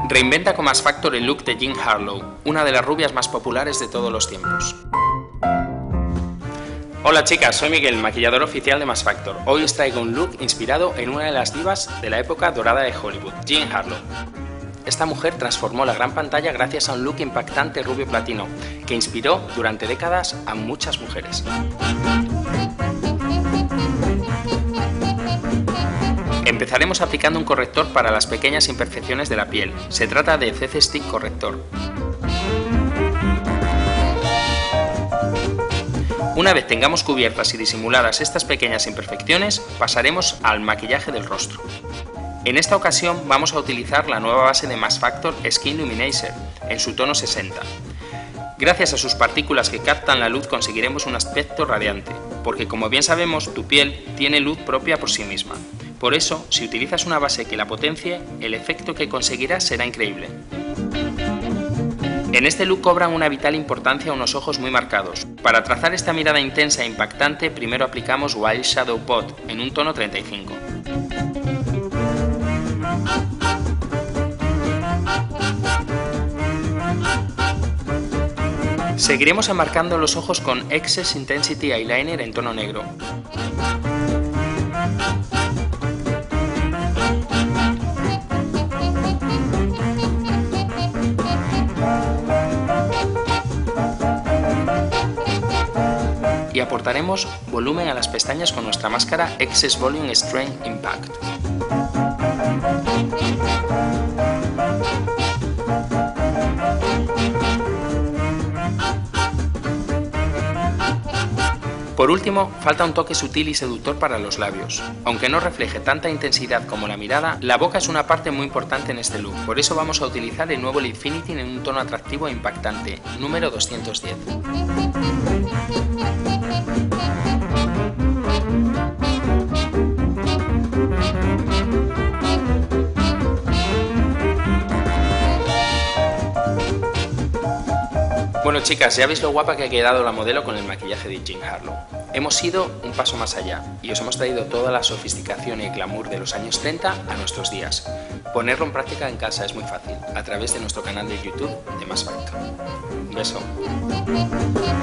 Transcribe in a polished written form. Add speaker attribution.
Speaker 1: Reinventa con Max Factor el look de Jean Harlow, una de las rubias más populares de todos los tiempos. Hola chicas, soy Miguel, maquillador oficial de Max Factor. Hoy os traigo un look inspirado en una de las divas de la época dorada de Hollywood, Jean Harlow. Esta mujer transformó la gran pantalla gracias a un look impactante rubio platino, que inspiró durante décadas a muchas mujeres. Empezaremos aplicando un corrector para las pequeñas imperfecciones de la piel. Se trata de CC Stick Corrector. Una vez tengamos cubiertas y disimuladas estas pequeñas imperfecciones, pasaremos al maquillaje del rostro. En esta ocasión vamos a utilizar la nueva base de Max Factor Skin Luminizer, en su tono 60. Gracias a sus partículas que captan la luz conseguiremos un aspecto radiante, porque como bien sabemos, tu piel tiene luz propia por sí misma. Por eso, si utilizas una base que la potencie, el efecto que conseguirás será increíble. En este look cobran una vital importancia unos ojos muy marcados. Para trazar esta mirada intensa e impactante, primero aplicamos Wild Shadow Pot en un tono 35. Seguiremos enmarcando los ojos con Excess Intensity Eyeliner en tono negro. Y aportaremos volumen a las pestañas con nuestra máscara Excess Volume Strength Impact. Por último, falta un toque sutil y seductor para los labios. Aunque no refleje tanta intensidad como la mirada, la boca es una parte muy importante en este look, por eso vamos a utilizar el nuevo Lipfinity en un tono atractivo e impactante, número 210. Bueno chicas, ya veis lo guapa que ha quedado la modelo con el maquillaje de Jean Harlow. Hemos ido un paso más allá y os hemos traído toda la sofisticación y glamour de los años 30 a nuestros días. Ponerlo en práctica en casa es muy fácil, a través de nuestro canal de YouTube de Max Factor. Un beso.